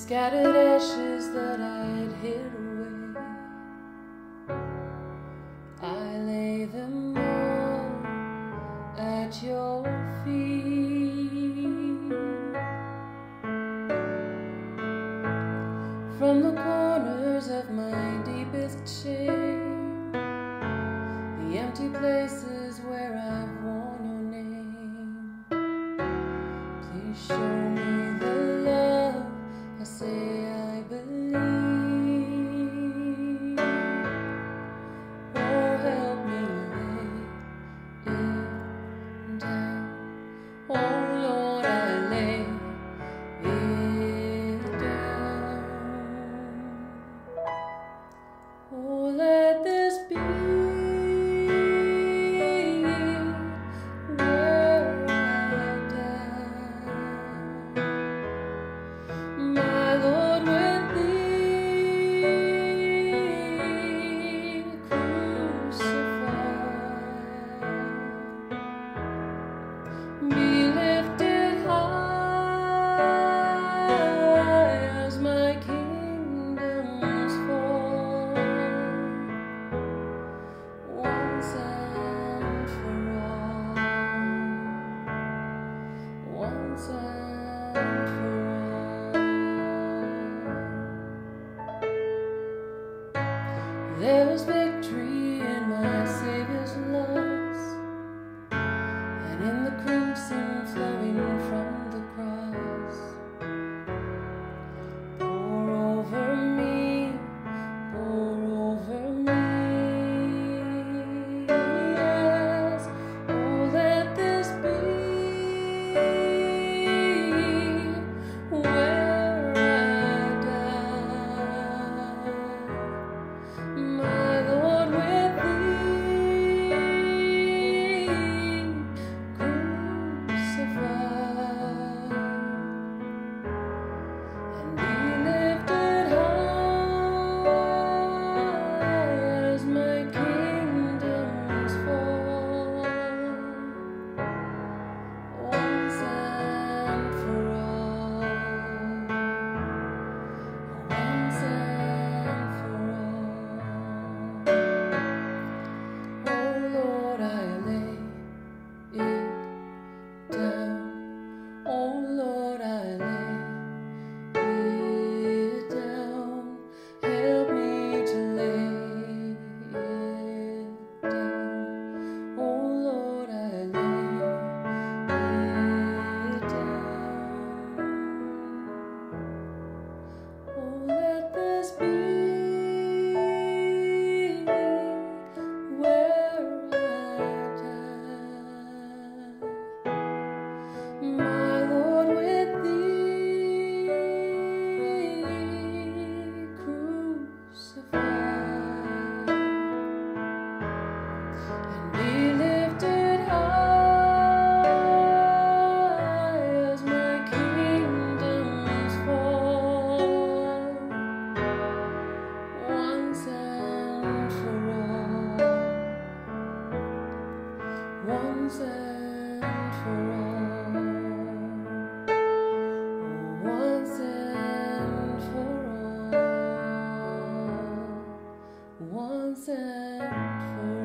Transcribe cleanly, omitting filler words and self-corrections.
scattered ashes that I'd hid away. I lay them all at your feet. From the corners of my deepest shame, the empty places where I've worn your name, please show me the love I say I believe. Oh, help me lay it down. Oh Lord, I lay it down. Oh, let this be where I die, my Lord, with thee crucified. Be lifted high as my kingdoms fall, once and for all, once and for all. There's victory in my Savior's loss, and in the crimson flowing from the cross. Pour over me, pour over me, yes. Oh, let this be where I die, my Lord, with thee crucified, and be lifted high as my kingdoms fall, once and for all, once and for all. Oh Lord, I lay it down. Oh Lord, I lay it down. Help me to lay it down. Oh Lord, I lay it down. Oh, let this be where I die, my Lord, with thee crucified, and be lifted high as my kingdoms fall, once and for all, once and for all, once and for all, once and for all.